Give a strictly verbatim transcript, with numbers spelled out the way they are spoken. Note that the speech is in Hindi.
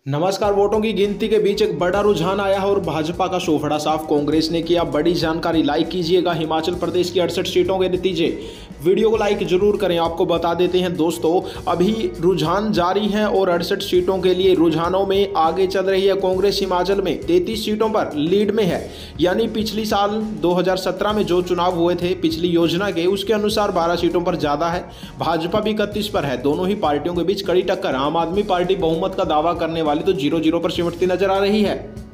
नमस्कार। वोटों की गिनती के बीच एक बड़ा रुझान आया है और भाजपा का सोफड़ा साफ। कांग्रेस ने किया बड़ी जानकारी। लाइक कीजिएगा हिमाचल प्रदेश की अड़सठ सीटों के नतीजे। वीडियो को लाइक जरूर करें। आपको बता देते हैं दोस्तों, अभी रुझान जारी है और अड़सठ सीटों के लिए रुझानों में आगे चल रही है कांग्रेस। हिमाचल में तैंतीस सीटों पर लीड में है, यानी पिछली साल दो हज़ार सत्रह में जो चुनाव हुए थे पिछली योजना के, उसके अनुसार बारह सीटों पर ज्यादा है। भाजपा भी इकतीस पर है। दोनों ही पार्टियों के बीच कड़ी टक्कर। आम आदमी पार्टी बहुमत का दावा करने वाली तो जीरो जीरो पर सिमटती नजर आ रही है।